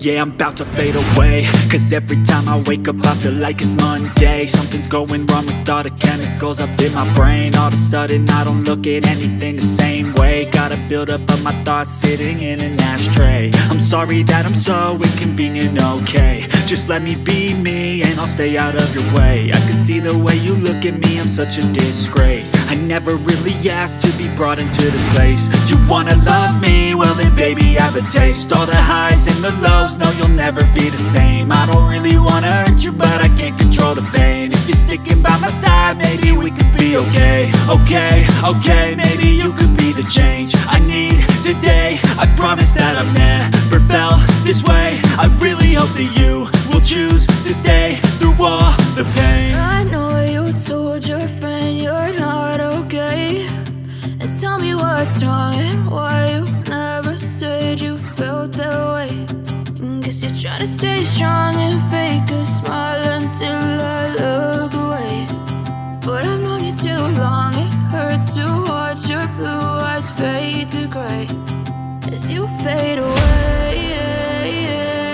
Yeah, I'm about to fade away, 'cause every time I wake up I feel like it's Monday. Something's going wrong with all the chemicals up in my brain. All of a sudden I don't look at anything the same way. Gotta build up of my thoughts sitting in an ashtray. I'm sorry that I'm so inconvenient, okay. Just let me be me and I'll stay out of your way. I can see the way you look at me, I'm such a disgrace. I never really asked to be brought into this place. You wanna love me? Well then baby, have a taste. All the highs and the lows, no, you'll never be the same. I don't really wanna hurt you, but I can't control the pain. If you're sticking by my side, maybe we could be okay. Okay, maybe you could be the change I need today. I promise that I've never felt this way. I really hope that you will choose to stay through all the pain. I know you told your friend you're not okay, and tell me what's wrong and why you never said you felt that way. Guess you're trying to stay strong and fake a smile until I look away. But I've known you too long, it hurts to watch your blue eyes fade to gray as you fade away.